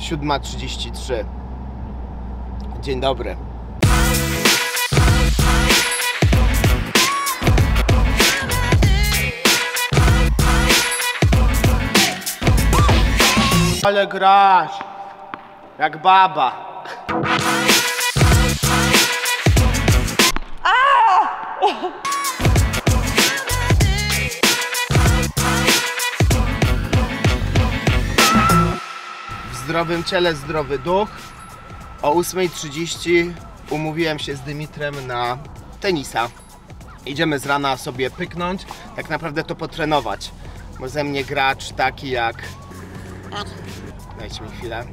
7:33. Dzień dobry. Ale grasz jak baba. W zdrowym ciele zdrowy duch. O 8:30 umówiłem się z Dymitrem na tenisa. Idziemy z rana sobie pyknąć, tak naprawdę to potrenować. Bo ze mnie gracz taki jak... Dajcie mi chwilę.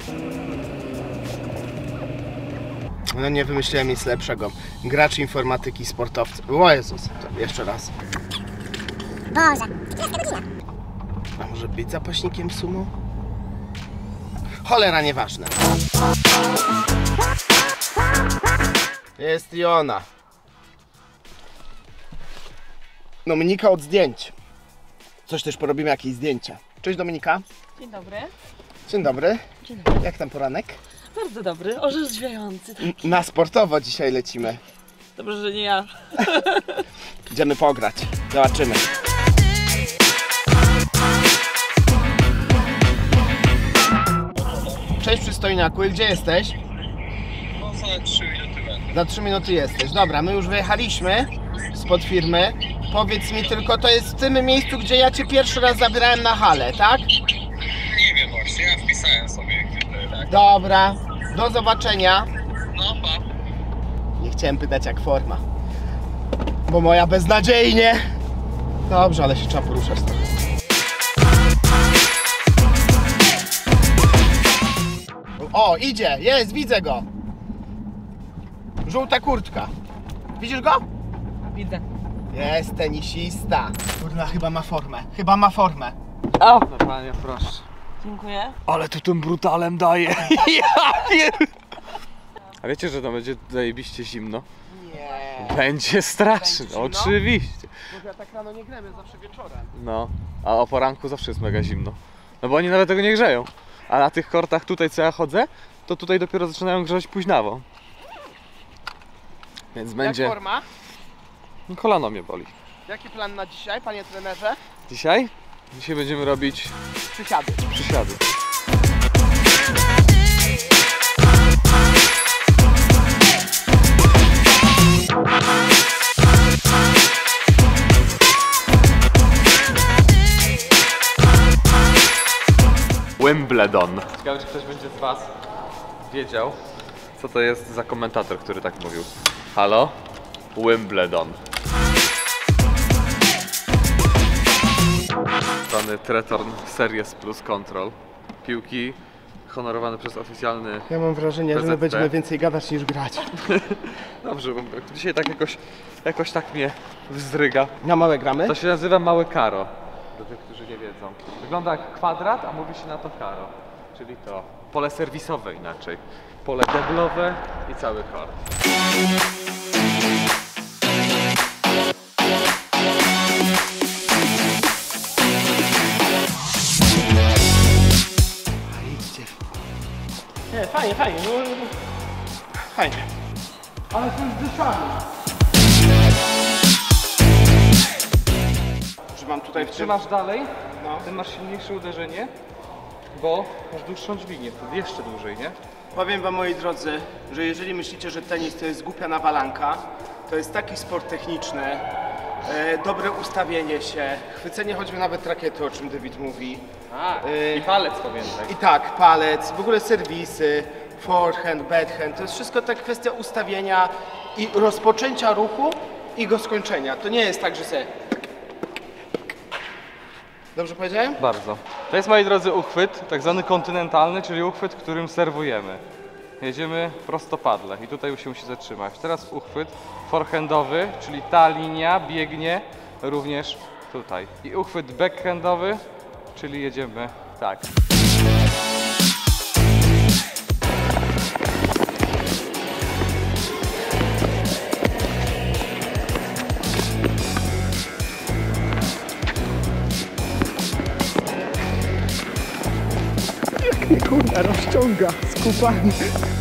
No nie wymyśliłem nic lepszego. Gracz informatyki sportowcy. O Jezus, to jeszcze raz. Boże, 20 godzina. A może być zapaśnikiem sumo? Cholera, nieważne. Jest i ona. Dominika od zdjęć. Coś też porobimy, jakieś zdjęcia. Cześć Dominika. Dzień dobry. Dzień dobry. Dzień dobry. Jak tam poranek? Bardzo dobry, orzeźwiający. Na sportowo dzisiaj lecimy. Dobrze, że nie ja. Idziemy pograć. Zobaczymy. Cześć przystojniaku, gdzie jesteś? No za 3 minuty będę. Za 3 minuty jesteś. Dobra, my już wyjechaliśmy spod firmy. Powiedz mi tylko, to jest w tym miejscu, gdzie ja cię pierwszy raz zabierałem na halę, tak? Nie wiem właśnie, ja wpisałem sobie gdzie to jest. Tak. Dobra, do zobaczenia. No pa. Nie chciałem pytać jak forma, bo moja beznadziejnie. Dobrze, ale się trzeba poruszać trochę. O, idzie, jest, widzę go. Żółta kurtka. Widzisz go? Widzę. Jest tenisista. Kurna, chyba ma formę. Chyba ma formę. O! No panie, proszę. Dziękuję. Ale tu tym brutalem daje. Ja pier... A wiecie, że to będzie zajebiście zimno? Nie. Będzie strasznie, Będzie zimno? oczywiście. Bo ja tak rano nie gram, ja zawsze wieczorem. No, a o poranku zawsze jest mega zimno. No bo oni nawet tego nie grzeją. A na tych kortach tutaj, co ja chodzę, to tutaj dopiero zaczynają grzać późnawo. Więc będzie... Jak forma? Kolano mnie boli. Jaki plan na dzisiaj, panie trenerze? Dzisiaj? Dzisiaj będziemy robić Przysiady. przysiady. Wimbledon. Ciekawe, czy ktoś będzie z Was wiedział, co to jest za komentator, który tak mówił. Halo? Wimbledon. Strony Tretorn Series Plus Control. Piłki honorowane przez oficjalny... Ja mam wrażenie, że my PZP. będziemy więcej gadać niż grać. Dobrze, bo dzisiaj tak jakoś tak mnie wzdryga. Na małe gramy? To się nazywa małe karo. Do tych, którzy nie wiedzą. Wygląda jak kwadrat, a mówi się na to karo. Czyli to pole serwisowe inaczej. Pole deblowe i cały kort. Idźcie. Nie, fajnie, fajnie. Fajnie. Ale to jest dyszany. Że mam tutaj w tym... Trzymasz dalej, No. ty masz silniejsze uderzenie, bo masz dłuższą dźwignię, wtedy jeszcze dłużej, nie? Powiem wam, moi drodzy, że jeżeli myślicie, że tenis to jest głupia nawalanka, to jest taki sport techniczny, dobre ustawienie się, chwycenie choćby nawet rakiety, o czym David mówi. I palec pamiętaj. I tak, palec, w ogóle serwisy, forehand, backhand, to jest wszystko tak kwestia ustawienia i rozpoczęcia ruchu i go skończenia. To nie jest tak, że sobie... Dobrze powiedziałem? Bardzo. To jest, moi drodzy, uchwyt, tak zwany kontynentalny, czyli uchwyt, którym serwujemy. Jedziemy prostopadle i tutaj się musi zatrzymać. Teraz uchwyt forehandowy, czyli ta linia biegnie również tutaj. I uchwyt backhandowy, czyli jedziemy tak. Kurwa, rozciąga, skupany.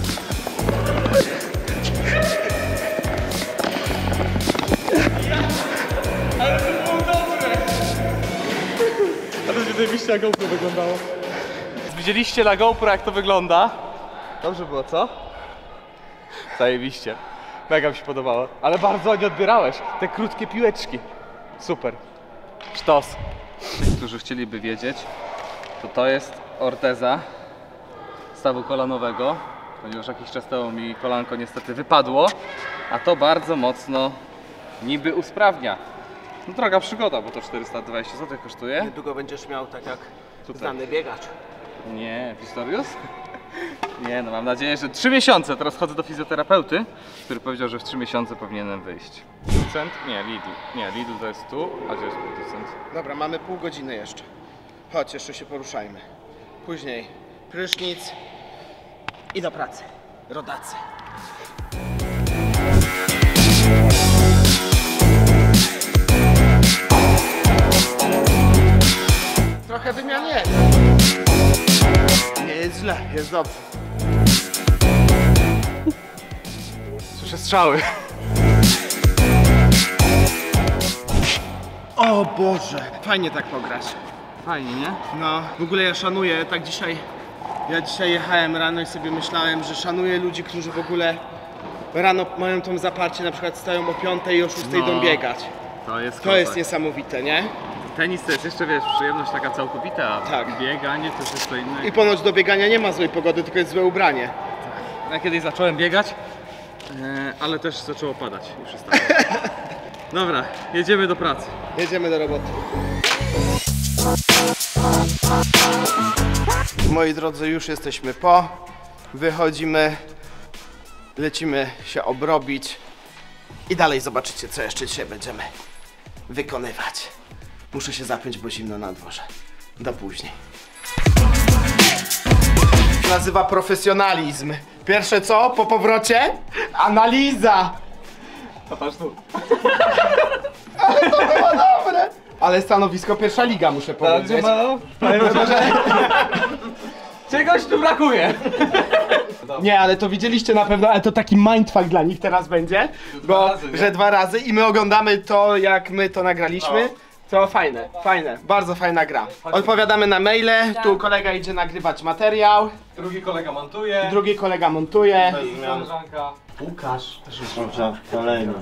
A to zajebiście na GoPro wyglądało. Widzieliście na GoPro jak to wygląda? Dobrze było, co? Zajebiście. Mega mi się podobało. Ale bardzo nie odbierałeś. Te krótkie piłeczki. Super. Sztos. Którzy chcieliby wiedzieć, to jest orteza stawu kolanowego. Ponieważ jakiś czas temu mi kolanko niestety wypadło. A to bardzo mocno niby usprawnia. No droga przygoda, bo to 420 zł kosztuje. Niedługo będziesz miał tak jak Tutaj. znany biegacz. Nie, Pistorius? Nie, no mam nadzieję, że 3 miesiące. Teraz chodzę do fizjoterapeuty, który powiedział, że w 3 miesiące powinienem wyjść. Producent? Nie, Lidl. Nie, Lidl to jest tu, a gdzie jest producent? Dobra, mamy pół godziny jeszcze. Chodź, jeszcze się poruszajmy. Później prysznic i do pracy. Rodacy. Trochę wymian jest. Nie jest źle, jest dobrze. Słyszę strzały. O Boże, fajnie tak pograć. Fajnie, nie? No, w ogóle ja szanuję, ja dzisiaj jechałem rano i sobie myślałem, że szanuję ludzi, którzy w ogóle rano mają tą zaparcie, na przykład stają o 5 i o 6 No, idą biegać. To jest niesamowite, nie? Tenis to jest jeszcze, wiesz, przyjemność taka całkowita, a Tak. bieganie to jest wszystko inne. I ponoć do biegania nie ma złej pogody, tylko jest złe ubranie. Ja kiedyś zacząłem biegać, ale też zaczęło padać i przestałem. Dobra, jedziemy do pracy. Jedziemy do roboty. Moi drodzy, już jesteśmy po. Wychodzimy, lecimy się obrobić i dalej zobaczycie, co jeszcze dzisiaj będziemy wykonywać. Muszę się zapiąć, bo zimno na dworze. Do później. Nazywa profesjonalizm. Pierwsze co? Po powrocie? Analiza! Patrz tu. Ale to było dobre! Ale stanowisko pierwsza liga, muszę powiedzieć. Czegoś tu brakuje. Nie, ale to widzieliście na pewno, ale to taki mindfuck dla nich teraz będzie, bo razy, nie? że 2 razy i my oglądamy to, jak my to nagraliśmy. To fajne, bardzo fajna gra. Odpowiadamy na maile, tu kolega idzie nagrywać materiał, Drugi kolega montuje. drugi kolega montuje. Koleżanka. Łukasz. Kolejny.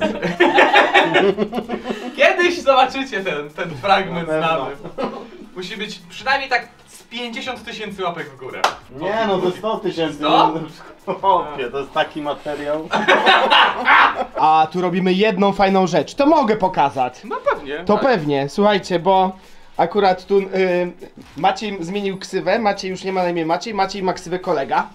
Kiedyś zobaczycie ten fragment Na pewno. znany. Musi być przynajmniej tak z 50 000 łapek w górę. Nie no, to 100 tysięcy. Co? Chłopie, to jest taki materiał. A tu robimy jedną fajną rzecz, to mogę pokazać. No pewnie. To tak. pewnie, słuchajcie, bo akurat tu Maciej zmienił ksywę, Maciej już nie ma na imię Maciej, Maciej ma ksywę kolega.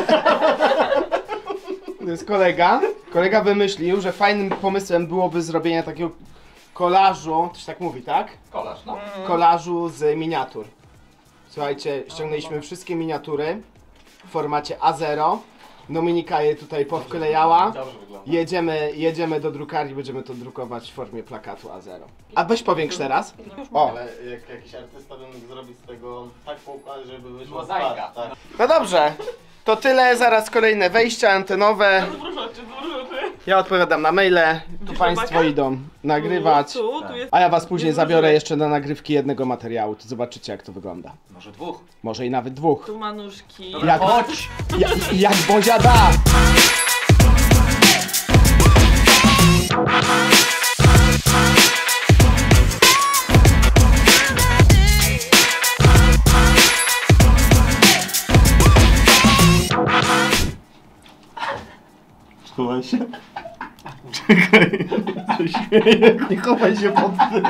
To jest kolega. Kolega wymyślił, że fajnym pomysłem byłoby zrobienie takiego kolażu, to się tak mówi, tak? Kolaż, no. Kolażu z miniatur. Słuchajcie, ściągnęliśmy wszystkie miniatury w formacie A0. Dominika je tutaj powklejała. Dobrze wygląda. Jedziemy do drukarni, będziemy to drukować w formie plakatu A0. A weź powiększ teraz. O, Ale jak jakiś artysta by mógł zrobić z tego tak poukład, żeby wyszło Mozaika. tak. no dobrze. To tyle, zaraz kolejne wejścia antenowe. Ja odpowiadam na maile, tu państwo idą nagrywać. Tu jest... A ja was później zabiorę jeszcze na nagrywki jednego materiału, to zobaczycie jak to wygląda. Może 2. Może i nawet 2. Tu ma nóżki. Jak, Chodź! jak Bozia da! Schowaj się. Czekaj. Co śmieje? Nie chowaj się pod tym.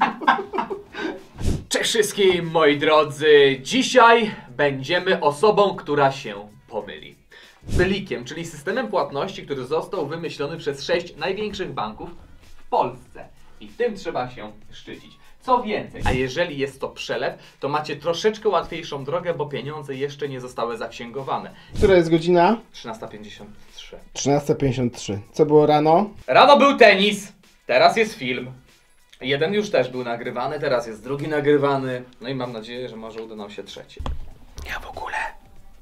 Cześć wszystkim moi drodzy, dzisiaj będziemy osobą, która się pomyli. Belikiem, czyli systemem płatności, który został wymyślony przez 6 największych banków w Polsce. I tym trzeba się szczycić. Co więcej, a jeżeli jest to przelew, to macie troszeczkę łatwiejszą drogę, bo pieniądze jeszcze nie zostały zaksięgowane. Która jest godzina? 13:53. 13:53. Co było rano? Rano był tenis, teraz jest film. Jeden już też był nagrywany, teraz jest drugi nagrywany. No i mam nadzieję, że może uda nam się trzeci. Ja w ogóle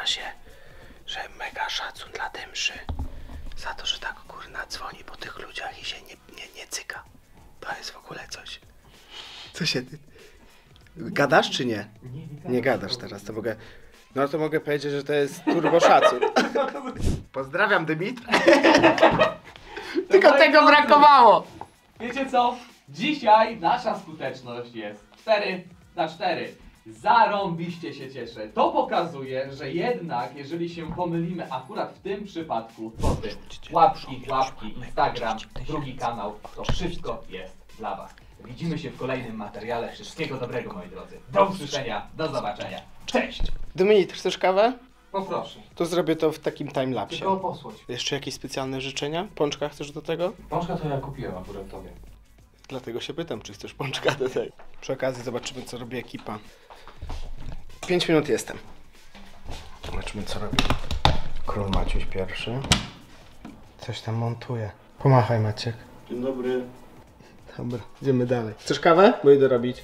się, że mega szacun dla Dymszy za to, że tak kurna dzwoni po tych ludziach i się nie cyka. To jest w ogóle coś. Co się ty... Gadasz czy nie? Nie gadasz teraz, to mogę... No to mogę powiedzieć, że to jest turbo szacun. Pozdrawiam Dymitra. Tylko tego brakowało. Wiecie co? Dzisiaj nasza skuteczność jest 4/4. Zarąbiście się cieszę. To pokazuje, że jednak jeżeli się pomylimy akurat w tym przypadku, to łapki, Instagram, drugi kanał, to wszystko jest dla was. Widzimy się w kolejnym materiale. Wszystkiego dobrego, moi drodzy. Do usłyszenia, do zobaczenia. Cześć! Dominik, chcesz kawę? Poproszę. To zrobię to w takim timelapsie. Tylko posłuchaj. Jeszcze jakieś specjalne życzenia? Pączka chcesz do tego? Pączka to ja kupiłem akurat tobie. Dlatego się pytam, czy chcesz pączka do tego. Przy okazji zobaczymy, co robi ekipa. 5 minut jestem. Zobaczmy, co robi Król Maciuś pierwszy. Coś tam montuje. Pomachaj, Maciek. Dzień dobry. Dobra, idziemy dalej. Chcesz kawę? Bo idę robić.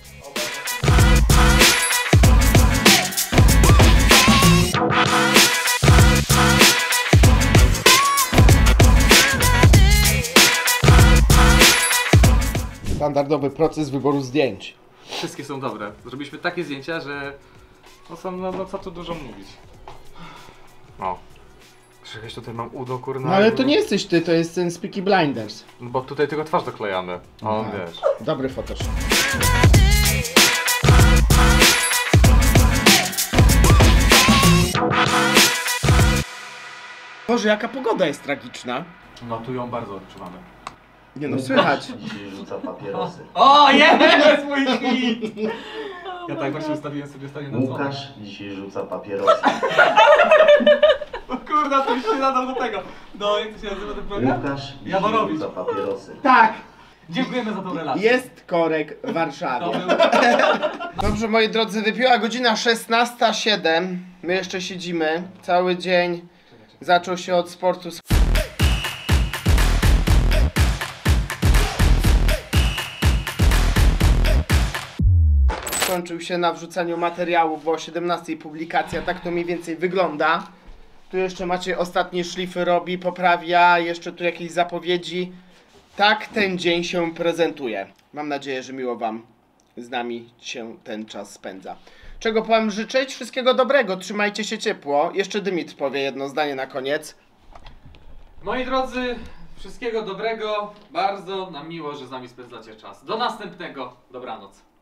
Standardowy proces wyboru zdjęć. Wszystkie są dobre. Zrobiliśmy takie zdjęcia, że no są, no co tu dużo mówić. O. Jakieś tutaj mam udo, kurna. No ale to nie jesteś ty, to jest ten Peaky Blinders. No bo tutaj tylko twarz doklejamy. O, Aha. wiesz. Dobry Photoshop. Boże, jaka pogoda jest tragiczna. No tu ją bardzo odczuwamy. Nie no, słychać. Dzisiaj rzuca papierosy. O, jest mój hit! Ja tak właśnie ustawiłem sobie stanie na dzwonek. Łukasz dzisiaj rzuca papierosy. O kurna, to już się nadał do tego. No, jak to się nazywa ten program? Łukasz Jaworowicz. dzisiaj rzuca papierosy. Tak, Dziękujemy za tą relację. jest korek w Warszawie. To był... Dobrze, moi drodzy, wybiła godzina 16:07. My jeszcze siedzimy. Cały dzień zaczął się od sportu. Skończył się na wrzucaniu materiałów, bo o 17:00 publikacja, tak to mniej więcej wygląda. Tu jeszcze Maciej ostatnie szlify robi, poprawia, jeszcze tu jakieś zapowiedzi. Tak ten dzień się prezentuje. Mam nadzieję, że miło wam z nami się ten czas spędza. Czego wam życzyć? Wszystkiego dobrego, trzymajcie się ciepło. Jeszcze Dymitr powie jedno zdanie na koniec. Moi drodzy, wszystkiego dobrego. Bardzo nam miło, że z nami spędzacie czas. Do następnego. Dobranoc.